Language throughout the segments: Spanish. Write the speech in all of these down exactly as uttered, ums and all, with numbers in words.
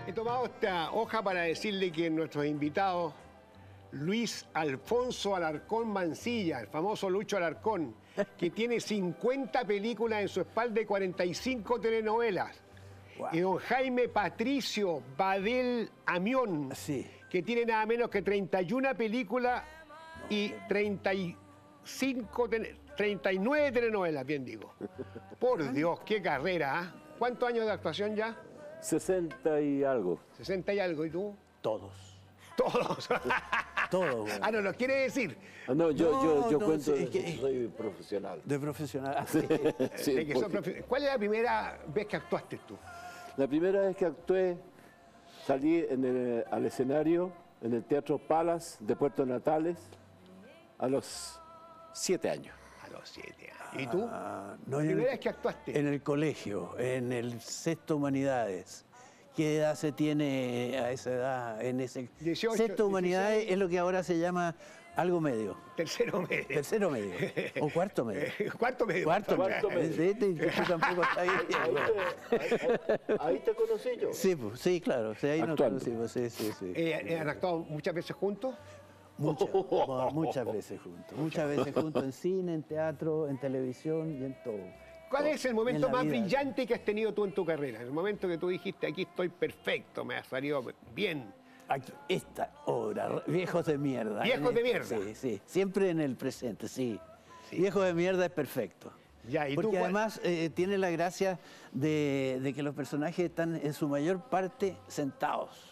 He tomado esta hoja para decirle que nuestros invitados, Luis Alfonso Alarcón Mancilla, el famoso Lucho Alarcón, que tiene cincuenta películas en su espalda y cuarenta y cinco telenovelas. Wow. Y don Jaime Patricio Badel Amión, sí, que tiene nada menos que treinta y una películas y treinta y cinco, treinta y nueve telenovelas, bien digo. Por Dios, qué carrera, ¿eh? ¿Cuántos años de actuación ya? sesenta y algo. sesenta y algo, ¿y tú? Todos. Todos. Todos. Ah, no, ¿lo quiere decir? Ah, no, yo, no, yo, yo no, cuento sí, de que soy profesional. De profesional, sí. Sí, de que son porque... profe... ¿Cuál es la primera vez que actuaste tú? La primera vez que actué, salí en el, al escenario en el Teatro Palace de Puerto Natales a los siete añños. A los siete años. ¿Y tú? Ah, no, ¿La primera vez que actuaste? En el colegio, en el sexto Humanidades. ¿Qué edad se tiene a esa edad? En ese dieciocho, sexto Humanidades dieciséis. Es lo que ahora se llama algo medio. Tercero medio. Tercero medio. O cuarto medio. Cuarto medio. Cuarto, Cuarto medio. medio. Sí, tú tampoco estás ahí. Ahí, ahí, ahí, ahí te conocí yo. Sí, pues, sí, claro. Sí, ahí nos conocimos. Sí, sí, sí. Eh, ¿Han actuado muchas veces juntos? Muchas, muchas veces juntos. Muchas veces juntos en cine, en teatro, en televisión y en todo. ¿Cuál es el momento más vida. brillante que has tenido tú en tu carrera? El momento que tú dijiste, aquí estoy perfecto, me ha salido bien. Aquí, esta obra, Viejos de Mierda. ¿Viejos de Mierda? Sí, sí, siempre en el presente, sí. sí. Viejos de Mierda es perfecto. Ya, ¿y Porque tú, además eh, tiene la gracia de, de que los personajes están en su mayor parte sentados.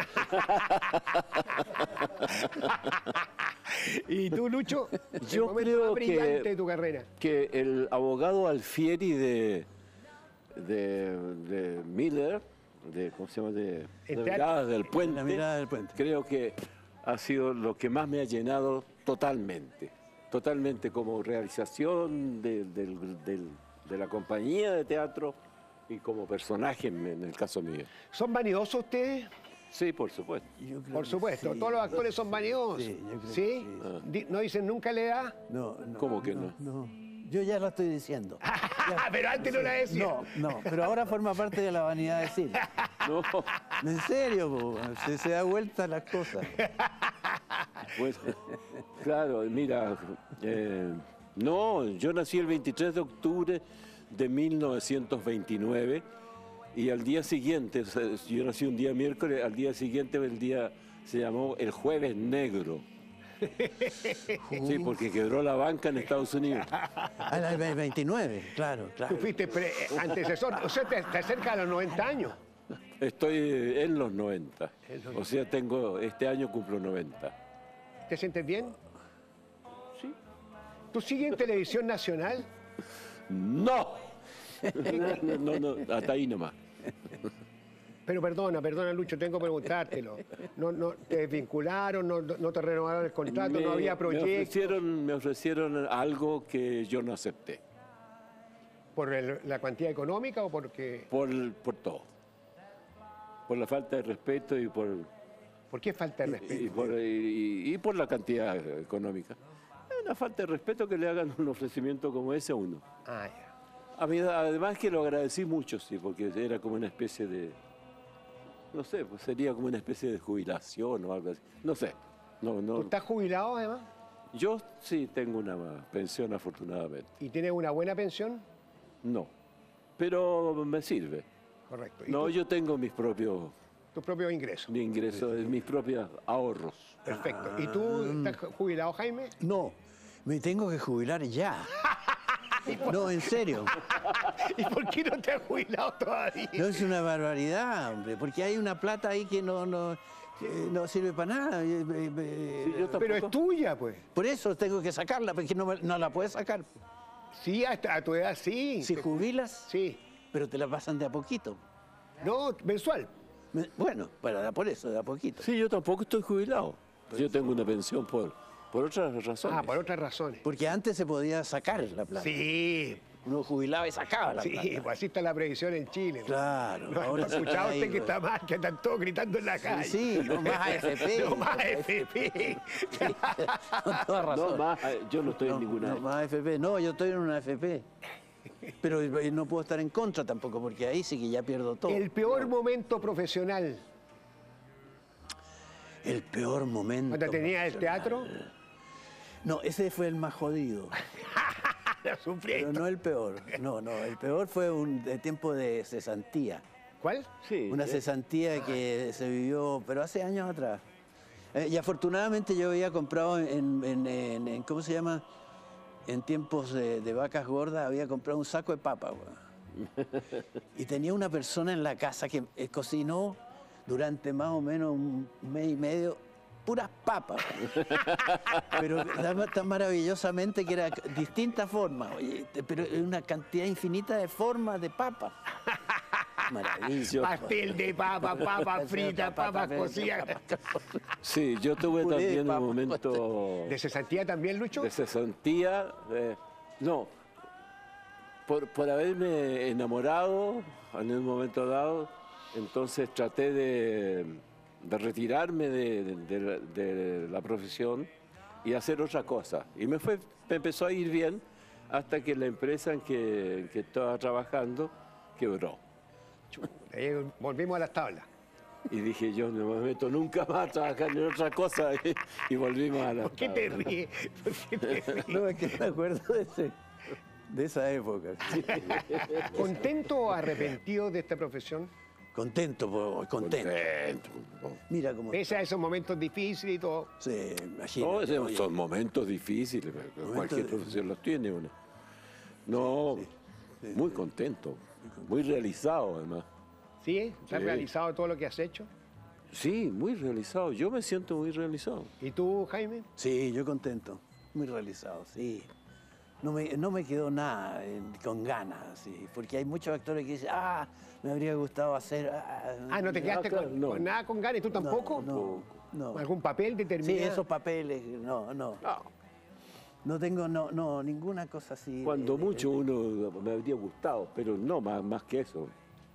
¿Y tú, Lucho? Yo creo brillante que, de tu carrera. que el abogado Alfieri de, de, de Miller, de, ¿cómo se llama? De, de Miradas del Puente, La Mirada del Puente, creo que ha sido lo que más me ha llenado totalmente. Totalmente como realización de, de, de, de la compañía de teatro y como personaje en, en el caso mío. ¿Son vanidosos ustedes? Sí, por supuesto. Por supuesto, sí. Todos los actores son vanidosos. Sí, yo creo ¿Sí? que sí. Ah. ¿No dicen nunca la edad? No, no. ¿Cómo que no? No, no. Yo ya lo estoy diciendo. Ya. Pero antes no la decía. No, no, pero ahora forma parte de la vanidad decir. No. En serio, po, se, se da vuelta las cosas. Pues, claro, mira, eh, no, yo nací el veintitrés de octubre de mil novecientos veintinueve y al día siguiente, yo nací un día miércoles, al día siguiente el día se llamó el Jueves Negro. Sí, porque quebró la banca en Estados Unidos. Ah, el veintinueve, claro, claro. Tú fuiste pre antecesor, o sea, te, te acerca a los noventa años. Estoy en los noventa, o sea, tengo, este año cumplo noventa. ¿Te sientes bien? Sí. ¿Tú sigues en televisión nacional? ¡No! No, no, no, hasta ahí nomás. Pero perdona, perdona, Lucho, tengo que preguntártelo. ¿No, no te desvincularon, no, no te renovaron el contrato, Me, no había proyecto? Me ofrecieron, me ofrecieron algo que yo no acepté. ¿Por el, la cuantía económica o porque...? Por, por todo. Por la falta de respeto y por... ¿Por qué falta de respeto? Y por, y, y por la cantidad económica. Es una falta de respeto que le hagan un ofrecimiento como ese a uno. Ah, ya. A mí, además que lo agradecí mucho, sí, porque era como una especie de... No sé, pues sería como una especie de jubilación o algo así. No sé. No, no. ¿Tú estás jubilado además? Yo sí tengo una pensión, afortunadamente. ¿Y tienes una buena pensión? No, pero me sirve. Correcto. ¿Y No, tú, yo tengo mis propios... tus propios ingresos? Mi ingreso, mis propios ahorros. Perfecto. ¿Y tú estás jubilado, Jaime? No, me tengo que jubilar ya. No, en serio. ¿Y por qué no te has jubilado todavía? No, es una barbaridad, hombre, porque hay una plata ahí que no, no, que no sirve para nada. Sí, yo Pero es tuya, pues. Por eso tengo que sacarla, porque no, no la puedes sacar. Sí, hasta a tu edad sí. Si jubilas, Sí. pero te la pasan de a poquito. No, mensual. Bueno, pero por eso, de a poquito. Sí, yo tampoco estoy jubilado. Yo tengo una pensión por, por otras razones. Ah, por otras razones. Porque antes se podía sacar la plata. Sí. Uno jubilaba y sacaba la Sí, plata. pues así está la previsión en Chile. Claro. ¿No, ahora ¿no ha escuchado ahí, usted que pues. está mal, que están todos gritando en la calle? Sí, no más A F P. No más A F P. Con toda razón. No, más, yo no estoy no, en ninguna. No, más A F P. No, yo estoy en una A F P. Pero eh, no puedo estar en contra tampoco, porque ahí sí que ya pierdo todo. El peor momento profesional. El peor momento. ¿Cuando tenía el teatro? No, ese fue el más jodido. La sufrí. Pero no el peor. No, no, el peor fue un de tiempo de cesantía. ¿Cuál? Sí. Una eh, cesantía que se vivió, pero hace años atrás. Eh, y afortunadamente yo había comprado en, en- en- en- ¿cómo se llama? En tiempos de, de vacas gordas, había comprado un saco de papas, weón. Y tenía una persona en la casa que eh, cocinó durante más o menos un mes y medio puras papas, weón. Pero tan, tan maravillosamente que era distintas formas, oye, te- pero una cantidad infinita de formas de papas. Maravilla. Pastel de papa, papa frita, papa cocida. Sí, yo tuve Puré de también un papa. momento ¿De cesantía también, Lucho? de cesantía. eh, no, por, por haberme enamorado en un momento dado, entonces traté de, de retirarme de, de- de la- de la profesión y hacer otra cosa. Y me, fue, me empezó a ir bien hasta que la empresa en que, en que estaba trabajando quebró. Ahí volvimos a las tablas. Y dije, yo no me meto nunca más a trabajar en otra cosa. Y, y volvimos a la ¿Por qué te tabla. ríes? ¿Por qué te ríes? No, es que me acuerdo de, ese- de esa época. ¿Contento o arrepentido de esta profesión? Contento, po, contento. Mira cómo... Pese a esos momentos difíciles y todo. Sí, imagínate. No, esos oye. son momentos difíciles, pero cualquier de- profesión los tiene uno. No, muy contento, muy realizado además. ¿Sí? ¿Has Sí. realizado todo lo que has hecho? Sí, muy realizado. Yo me siento muy realizado. ¿Y tú, Jaime? Sí, yo contento, muy realizado, sí. No me, no me quedó nada eh, con ganas, sí, porque hay muchos actores que dicen, ah, me habría gustado hacer... Ah, Ah, ¿no te quedaste claro, con, no. con nada con ganas? ¿Y tú tampoco? No, no. ¿Con ¿Algún papel Sí, determinado? esos papeles, no, no. No, No tengo, no, no, ninguna cosa así. de- cuando de- mucho uno me habría gustado, pero no más, más que eso.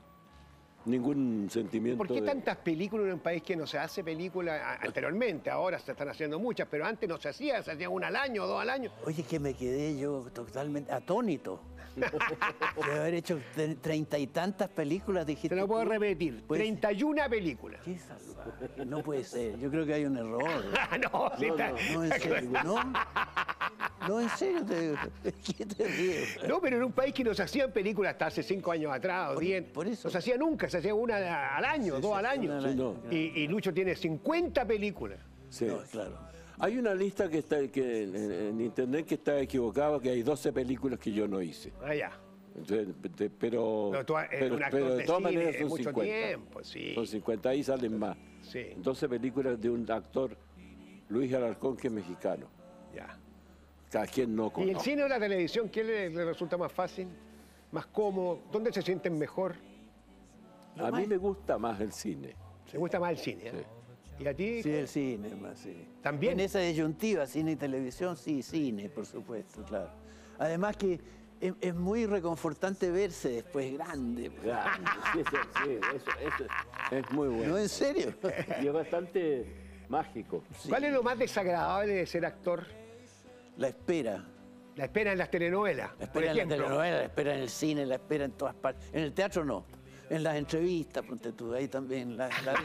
Ningún sentimiento. ¿Por qué de- tantas películas en un país que no se hace película a- anteriormente? Ahora se están haciendo muchas, pero antes no se hacía, se hacía una al año, dos al año. Oye, que me quedé yo totalmente atónito. De haber hecho tre- treinta y tantas películas, dijiste. Se lo puedo tú. repetir, Pues- treinta y una películas. Qué salvaje, no puede ser. Yo creo que hay un error. Ah, no, sí está- No, en serio, no. No, en serio, te digo. ¿Qué te ríes? No, pero en un país que no se hacían películas hasta hace cinco años atrás o Por- diez. por eso. No se hacía nunca, se hacía una al año, dos al año. una al Sí, año, no. Y, y Lucho tiene cincuenta películas. Sí. No, claro. Hay una lista que está que en, en internet que está equivocada, que hay doce películas que yo no hice. Ah, ya. Entonces, de- pero, No, tú eres pero, un actor pero de de todas cine maneras de son mucho cincuenta. tiempo, sí. Son cincuenta, ahí salen más. Sí. doce películas de un actor, Luis Alarcón, que es mexicano. Ya. Cada quien no ¿Y el conoce. cine o la televisión, qué le, le resulta más fácil? ¿Más cómodo? ¿Dónde se sienten mejor? A mí me gusta más el cine. ¿Se gusta más el cine? ¿eh? ¿Y a ti? Sí, el cine, más, sí. ¿También? En esa disyuntiva, cine y televisión, sí, cine, por supuesto, claro. Además que es, es muy reconfortante verse después grande. pues. Grande, sí, eso, sí, eso, eso es muy bueno. No, en serio. Y es bastante mágico. ¿Cuál es lo más desagradable de ser actor? La espera. La espera en las telenovelas, La por espera en la ejemplo. telenovela, la espera en el cine, la espera en todas partes. En el teatro no. En las entrevistas, ponte tú, ahí también. La, la-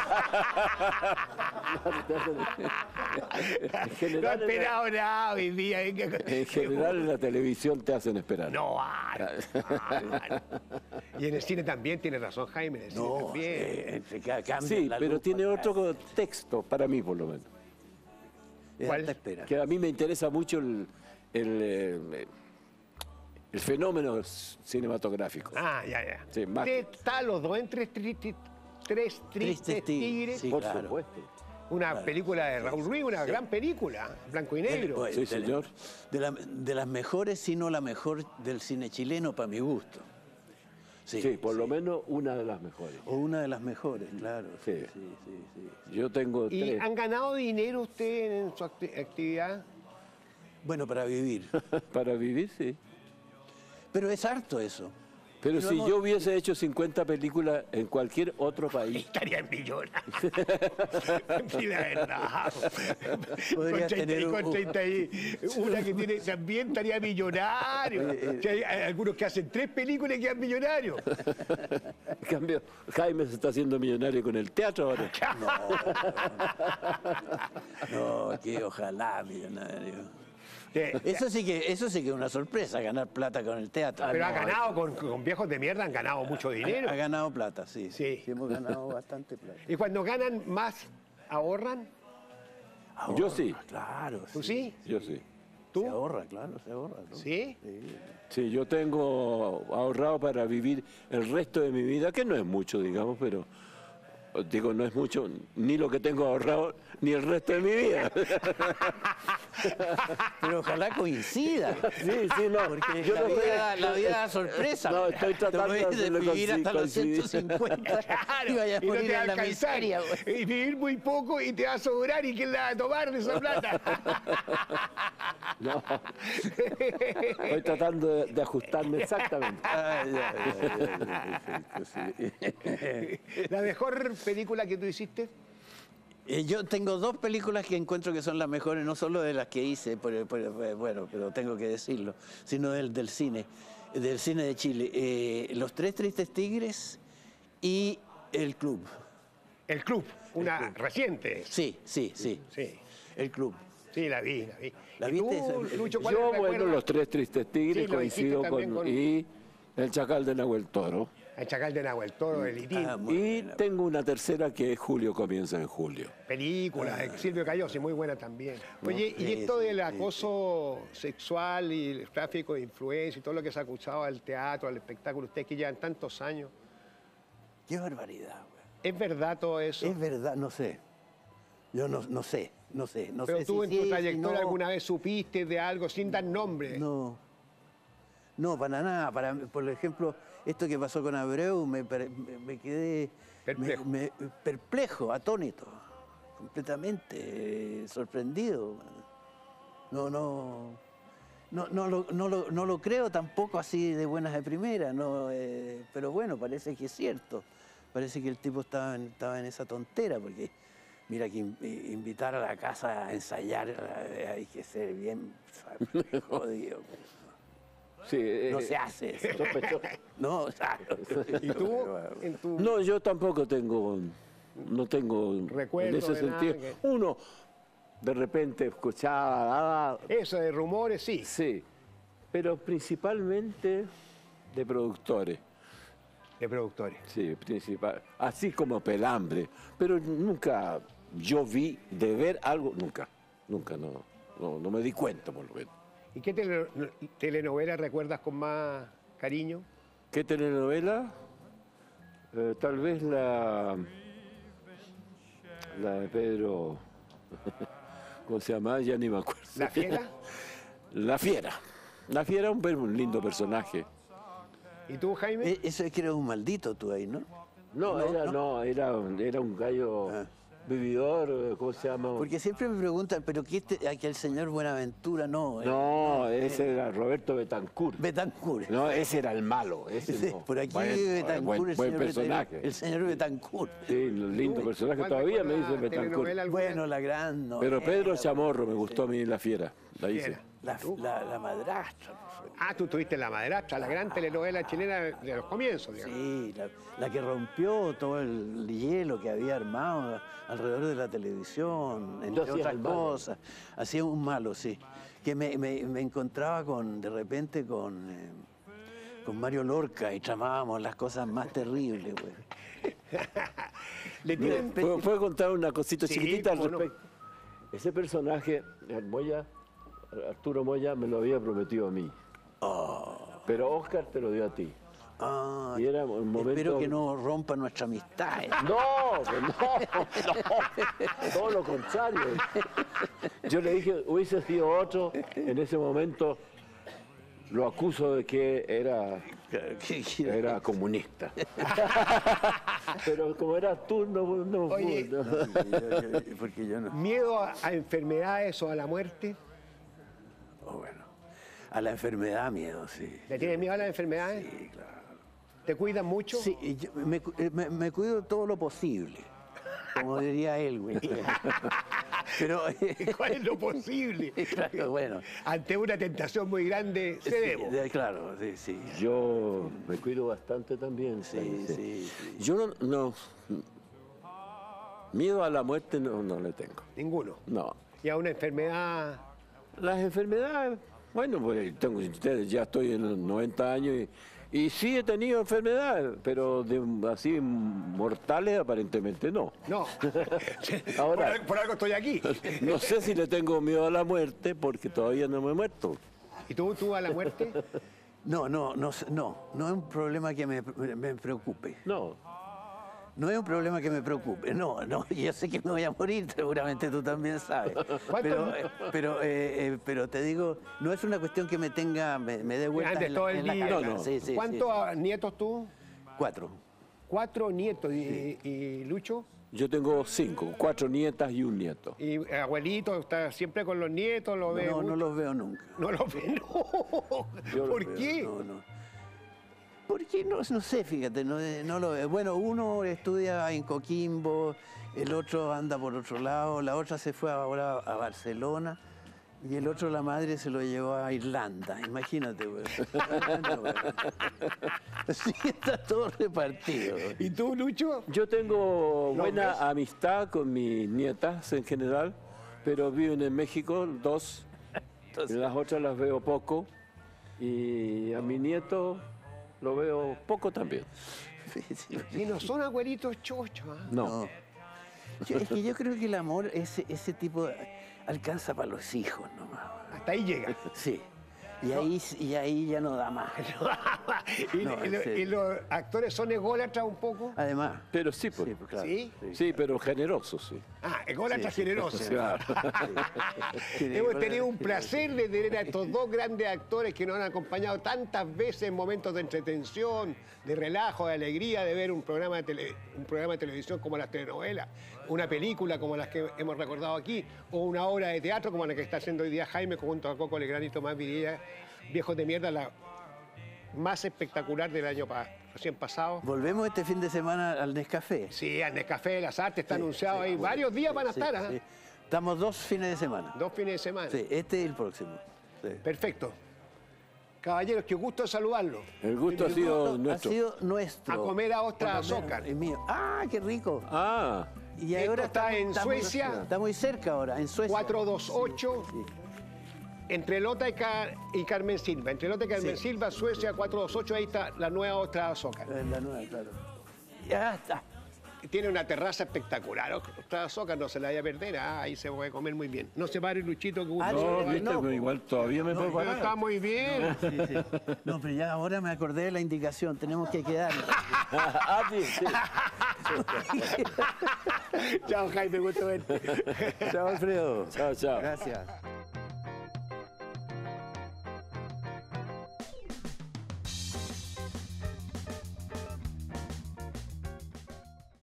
En No he general, en la, esperado nada hoy día. ¿eh? en general en la televisión te hacen esperar. No, ay, ay. Y en el cine también, tiene razón Jaime, en el cine no, también. eh, se ca- cambia Sí, la pero luz tiene para- otro contexto, para mí por lo menos. es ¿Cuál? alta espera. Que a mí me interesa mucho el, el, eh, el fenómeno cinematográfico. Ah, ya, ya. Sí, más- Usted está los dos en Tres, tri- tri- tres Tristes Tristes Tigres, Tigres. sí. por claro. supuesto. Una película de Raúl Ruiz, una gran película, blanco y negro. Pues, Sí, de- señor. De, la- de las mejores, si no la mejor del cine chileno, para mi gusto. Sí, Sí, por lo menos una de las mejores. O una de las mejores, claro. Sí. sí, sí, sí. Yo tengo ¿Y tres. han ganado dinero ustedes en su acti- actividad? Bueno, para vivir. Para vivir, sí. Pero es harto eso. Pero No si hemos- yo hubiese hecho cincuenta películas en cualquier otro país, Estaría en millones. Sí, la verdad. Podrías Con treinta tener y- un- con treinta y una que tiene también estaría millonario. eh, Si hay, hay algunos que hacen tres películas y quedan millonarios. en cambio, Jaime se está haciendo millonario con el teatro ahora. No, que ojalá, millonario. Sí, Eso sí que, eso sí que es una sorpresa, ganar plata con el teatro. pero ha No, ganado con, con viejos de mierda, han ganado mucho dinero. Ha ganado plata, sí. Sí. hemos ganado bastante plata. Y cuando ganan más, ahorran. Yo sí. Claro, ¿Tú sí? Yo sí. ¿Tú? Se ahorra, claro, se ahorra. ¿no? ¿Sí? Sí, yo tengo ahorrado para vivir el resto de mi vida, que no es mucho, digamos, pero digo, no es mucho ni lo que tengo ahorrado ni el resto de mi vida. Pero ojalá coincida. Sí, sí, no. Porque Yo la, no vida, estoy- la vida da sorpresa. No, estoy tratando Te puedes de hacerlo vivir hasta los coincidir. ciento cincuenta y vayas a y no morir te va a en la alcanzar. miseria, güey. Y vivir muy poco y te va a sobrar y quién la va a tomar de esa plata. No. Estoy tratando de, de ajustarme exactamente. Ay, ya, ya, ya, ya, perfecto, sí. La mejor película que tú hiciste. Eh, Yo tengo dos películas que encuentro que son las mejores, no solo de las que hice, por- por- bueno, pero tengo que decirlo, sino del, del cine, del cine de Chile. Eh, Los Tres Tristes Tigres y El Club. El Club, una reciente. Sí, sí, sí. Sí, El Club. sí, la vi, la vi. ¿La ¿Y viste? tú, Esa- Lucho, cuál Yo, recuerdas? bueno, Los Tres Tristes Tigres, Sí, lo dijiste coincido también con, con- y El Chacal de Nahuel Toro. El Chacal de Nahuel Toro, el Itín. Ah, muy Y buena. tengo una tercera que es Julio comienza en julio. Película, de Silvio Cayosi, muy buena también. Oye, y Sí, esto sí, del sí, acoso sexual y el tráfico de influencia y todo lo que se ha acusado al teatro, al espectáculo, ustedes que llevan tantos años, Qué barbaridad, güey. ¿es verdad todo eso? Es verdad, no sé. Yo no, no sé, no sé. No Pero sé tú si en sí, tu si trayectoria no. alguna vez supiste de algo sin dar nombre. No, no, para nada. Para, por ejemplo, esto que pasó con Abreu, me, per- me- me quedé Perplejo. me- me- perplejo, atónito, completamente eh, sorprendido. No, no, no, no, lo, no, lo, no lo creo tampoco así de buenas de primera, no, eh, pero bueno, parece que es cierto. Parece que el tipo estaba en, estaba en esa tontera, porque mira que in- eh, invitar a la casa a ensayar eh, hay que ser bien jodido. Sí, No eh, se hace eso. sospechoso. No, claro. ¿Y tú, en tu No, yo tampoco tengo, no tengo Recuerdo en ese de nada sentido. que- Uno de repente escuchaba, ah, eso de rumores, sí? sí, pero principalmente de productores, De productores. sí, principal, así como Pelambre, pero nunca yo vi de ver algo, nunca, nunca, no, no, no me di cuenta por lo menos. ¿Y qué tele- telenovela recuerdas con más cariño? ¿Qué telenovela? Eh, tal vez la, la de Pedro, ¿cómo se llama? Ya ni me acuerdo. ¿La Fiera? La Fiera. La Fiera es un, per- un lindo personaje. ¿Y tú, Jaime? Eh, Eso es que eres un maldito tú ahí, ¿no? No, No, era, no. no, era, un- era un gallo Ah. vividor, eh, ¿cómo se llama? Porque siempre me preguntan, ¿pero qué este, aquel señor Buenaventura? No. eh, No, ese era Roberto Betancourt. Betancourt. No, ese era el malo. Ese Sí, no. por aquí Buen- vive Betancourt, buen, el, buen señor Betancourt, personaje. el señor Betancourt. Sí, lindo personaje. ¿Cuál Todavía me recuerdas dice Betancourt. telenovela alguna? Bueno, la gran novela. Pero Pedro Chamorro me gustó a mí La Fiera. La hice. Fiera. La, la, la madrastra. Ah, tú tuviste La Madrastra, la gran telenovela chilena de los comienzos, digamos. Sí, la, la que rompió todo el hielo que había armado alrededor de la televisión, entre hacías otras el malo. cosas. Hacía un malo, sí. Que me, me- me encontraba con, de repente con, eh, con Mario Lorca y tramábamos las cosas más terribles, güey. Le tienen- ¿Puedo, puedo contar una cosita Sí, chiquitita al cómo no. respecto? Ese personaje, el Moya, Arturo Moya, me lo había prometido a mí. Pero Oscar te lo dio a ti. Ah, Y era un momento- Espero que no rompa nuestra amistad. ¿eh? No, pues no, no, todo lo contrario. Yo le dije, hubiese sido otro, en ese momento lo acuso de que era, ¿Qué quiero? era comunista. Pero como eras tú, no, no, Oye. no. Yo- yo- Porque yo no. ¿Miedo a, a enfermedades o a la muerte? Oh, bueno. A la enfermedad, miedo, sí. ¿Le tienes miedo a las enfermedades? Sí, claro. ¿Te cuidas mucho? Sí, y yo me, cu- eh, me- me cuido todo lo posible, como diría él, güey. Pero, ¿Cuál es lo posible? claro, bueno. Ante una tentación muy grande, cedemos. Sí, de- claro, sí, sí. Yo me cuido bastante también. Sí, ¿sabes? sí, sí. Yo no, no- Miedo a la muerte no, no le tengo. Ninguno. No. Y a una enfermedad. Las enfermedades, bueno, pues tengo, ya estoy en los noventa años y, y sí he tenido enfermedades, pero de, así mortales aparentemente no. No. Ahora- por, al- por algo estoy aquí. No sé si le tengo miedo a la muerte porque todavía no me he muerto. ¿Y tú, tú a la muerte? No, no, no, sé- no, no es un problema que me, me- me preocupe. No. No es un problema que me preocupe, no, no, yo sé que me voy a morir, seguramente tú también sabes. Pero, eh, pero, eh, eh, pero te digo, no es una cuestión que me tenga, me, me dé vueltas Antes en todo la, el en la día. cabeza. No, no. Sí, sí, ¿Cuántos sí. nietos tú? Cuatro. Cuatro nietos. ¿Y, y Lucho? Yo tengo cinco, cuatro nietas y un nieto. ¿Y abuelito está siempre con los nietos? ¿Lo ve No, mucho? no los veo nunca. No los ve, no. Yo los ¿Por veo, qué? No, no. Porque no, no sé, fíjate, no, no lo veo. Bueno, uno estudia en Coquimbo, el otro anda por otro lado, la otra se fue ahora a Barcelona y el otro, la madre, se lo llevó a Irlanda. Imagínate, güey. Sí, está todo repartido. güey. ¿Y tú, Lucho? Yo tengo ¿Los buena ves? amistad con mis nietas en general, pero viven en México, dos. Entonces, Las otras las veo poco. Y a mi nieto lo veo poco también. sí, sí. Y no son abuelitos chochos. ¿ah? No. No. Yo- es que yo creo que el amor, ese, ese tipo, alcanza para los hijos nomás. Hasta ahí llega. Sí. Y ahí, y ahí ya no da más. y, No, y en lo- serio. y los actores son ególatras un poco. Además. Pero sí, pues. Sí, pues, claro. ¿Sí? Sí, pero generoso, sí. Ah, ególatras Sí, sí. generosos. Claro. Hemos tenido un placer de tener a estos dos grandes actores que nos han acompañado tantas veces en momentos de entretención, de relajo, de alegría, de ver un programa de, tele- un programa de televisión como las telenovelas, una película como las que hemos recordado aquí, o una obra de teatro como la que está haciendo hoy día Jaime junto a Coco Legrand y Tomás Vidilla, Viejos de Mierda, la más espectacular del año pa- recién pasado. Volvemos este fin de semana al Nescafé. Sí, al Nescafé de las Artes está Sí, anunciado sí, ahí. sí, Varios días van a sí, estar, ¿ah? sí. Estamos dos fines de semana. Dos fines de semana. Sí, este y el próximo. Sí. Perfecto. Caballeros, qué gusto saludarlos. El gusto ha sido Ha nuestro. sido nuestro. A comer a Ostra Por lo Azócar. menos, es mío. ¡Ah, qué rico! Ah, Y Esto ahora está estamos- en estamos- Suecia. Está muy cerca ahora, en Suecia. cuatrocientos veintiocho, Sí, entre Lota y, Car- y Carmen Silva. Entre Lota y Carmen Sí. Silva, Suecia, cuatrocientos veintiocho, ahí está la nueva Ostra Azócar. sí. La nueva, claro. Ya está. Tiene una terraza espectacular. Ostra Azócar, no se la vaya a perder. Ah, ahí se puede comer muy bien. No se pare, Luchito, que gusto. Ah, no, no, viste, no. pero igual todavía me puedo Pero parar. está muy bien. Sí, sí. No, pero ya ahora me acordé de la indicación. Tenemos que quedarnos. Ah, sí, sí. Chao, Jaime, gusto verte. Chao, Alfredo. Chao, chao. Gracias.